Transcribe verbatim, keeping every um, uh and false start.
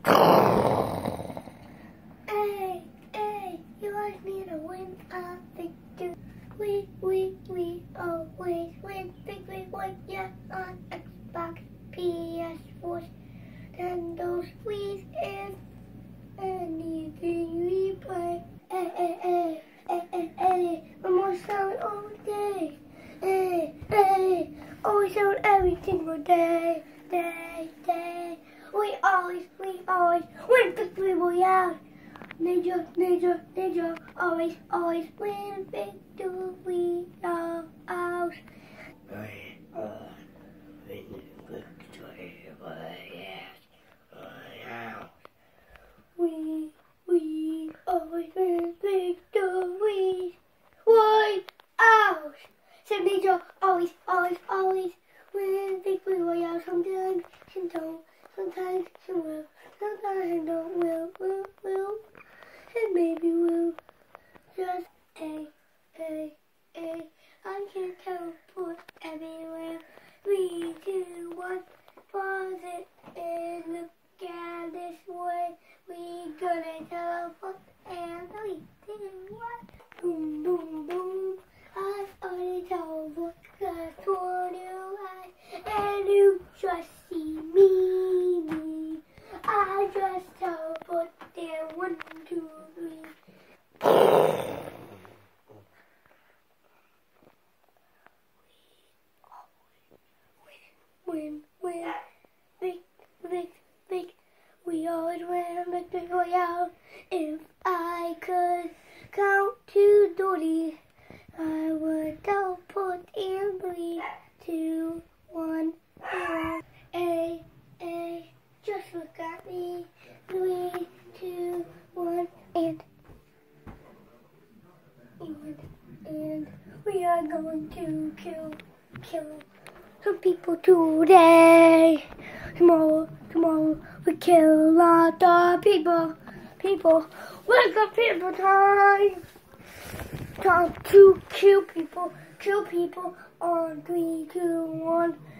Hey, hey, you guys need to win a victory. We, we, we always win. Big, big, win, yeah, on Xbox, P S four, Nintendo, Wii, and anything we play. Hey, hey, hey, hey, hey, hey, one more sound all day. Hey, hey, always sound every single day, day, day. We always, we always win victory royale. Ninja, ninja, ninja, always, always win victory royale. We all win victory royale. We, we always win victory royale. So ninja, always, always, always win victory royale. Sometimes she don't, sometimes she will, sometimes she don't will, will, will. And maybe we'll just a, a, a. I can teleport everywhere. Three, two, one. Pause it and look at this way. We gonna teleport and three, two, one. Boom, boom, boom. I already teleport cause for you I and you just see me, me. I just teleport there. One, two, three. Win, win, big, big, big. We always win victory royale. If I could count to twenty, I would teleport in three, two, one, zero. A, A, just look at me. Three, two, one, and and and we are going to kill, kill some people today. Tomorrow, tomorrow we kill a lot of people. People, wake up, people time. Time to kill people, kill people on three, two, one.